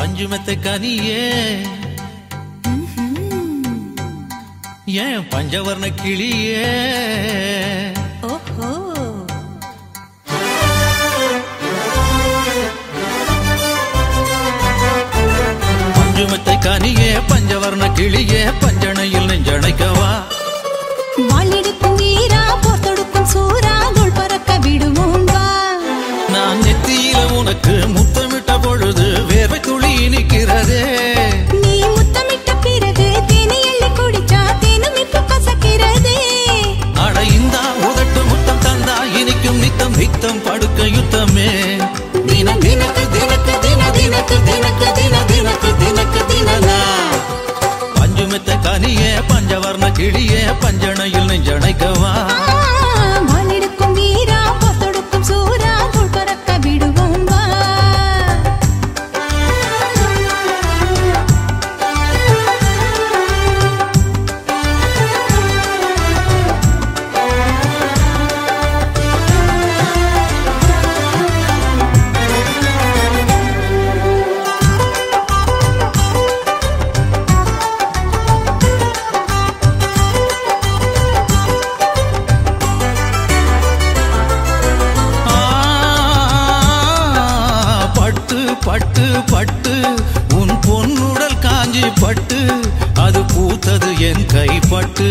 பஞ்சுமெத்தை கனியே ஏன் பஞ்சவர்ண கிளியே ஓஹோ பஞ்சுமெத்தை கனியே பஞ்சவர்ண கிளியே பஞ்சணையில் நெஞ்சணைக்கவா வாளெடுக்கும் வீரா போத்தொடுக்கும் சூரா தோள் பறக்க விடுவோம் வா நான் நெத்தியில உனக்கு முத்தமிட்ட பொழுது வேர்வை துளி இனிக்கிறதே நீ முத்தமிட்ட பிறகு தேனை எள்ளி குடிச்சா தேனும் இப்ப கசக்கிறதே அட இந்தா உதட்டு முத்தம் தந்தா இனிக்கும் நித்தம் நித்தம் படுக்க யுத்தமே தின தினக்கு தினக்கு தின தினக்கு தினக்கு தின தினக்கு தினக்கு தினனா பஞ்சுமெத்தை கனியே பஞ்சவர்ண கிளியே பஞ்சணையில் நெஞ்சணைக்கவா வாளெடுக்கும் வீரா போத்தொடுக்கும் சூரா தோள் பறக்க விடுவோம் வா பட்டு பட்டு உன் பொன்னுடல் காஞ்சி பட்டு அது பூத்தது என் கைப்பட்டு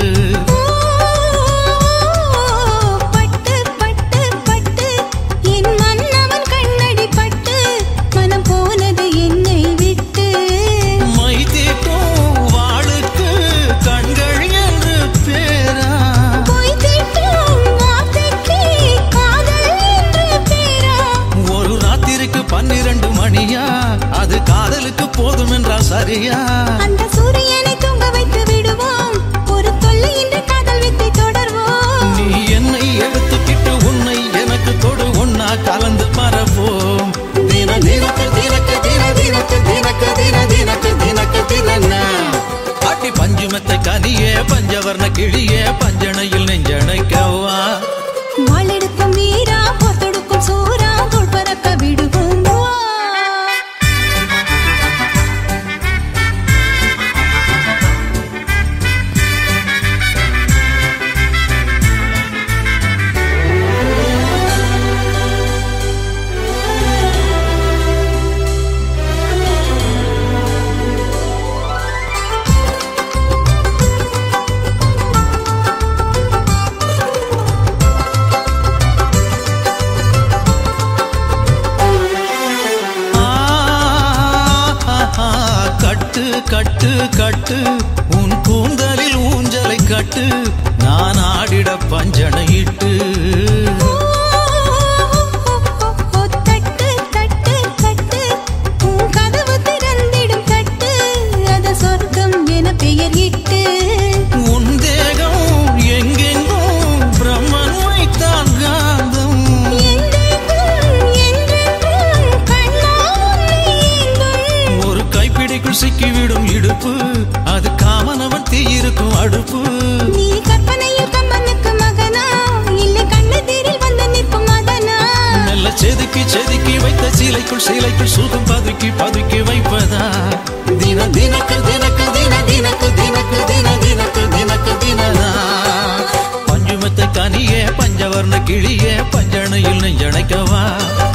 பட்டு பட்டு பட்டு என் மன்னவன் கண்ணடி பட்டு மனம் போனது என்னை விட்டு மை தீட்டும் வாளுக்கு கண்கள் என்று பேரா பொய் தீட்டும் வார்த்தைக்கு காதல் என்று பேரா ஒரு ராத்திரிக்கு 12 மணியா அது காதலுக்கு போதும் என்றால் சரியா அந்த சூரியனை தூங்க வைத்து விடுவோம் ஒரு தொல்லை இன்று காதல் வித்தை தொடர்வோம் நீ என்னை எடுத்துக்கிட்டு உன்னை எனக்கு தொடு ஒன்னா கலந்து மறப்போம் தின தினக்கு தினக்கு தின தினக்கு தினக்கு தின தினக்கு தினக்கு தினன்னா அடி பஞ்சுமெத்தை கனியே பஞ்சவர்ண கிளியே பஞ்சணையில் நெஞ்சணைக்கவா வாளெடுக்கும் வீரா போத்தொடுக்கும் சூரா தோள் பறக்க விடுவோம் வா கட்டு கட்டு கட்டு உன் கூந்தலில் ஊஞ்சலை கட்டு நான் ஆடிட பஞ்சனையிட்டு தட்டு தட்டு தட்டு உன் கதவு திறந்திடும் தட்டு அது சொர்க்கம் என பெயர் இட்டு உன் தேகம் எங்கெங்கும் பிரம்மன் வைத்தான் காந்தம் ஒரு கைப்பிடிக்குள் சிக்கிவிடும் இடுப்பு அது காமனவன் தீயிருக்கும் அடுப்பு நீ கற்பனையில் கம்பனுக்கு மகனா இல்லை கண்ணெதிரில் வந்து நிற்கும் மதனா மெல்ல செதுக்கி செதுக்கி வைத்த சீலைக்குள் சுகம் பதுக்கி பதுக்கி வைப்பதா தின தினக்கு தினக்கு தின தினக்கு தினக்கு தின தினக்கு தினக்கு தினனா பஞ்சுமெத்தை கனியே பஞ்சவர்ண கிளியே பஞ்சணையில் நெஞ்சணைக்கவா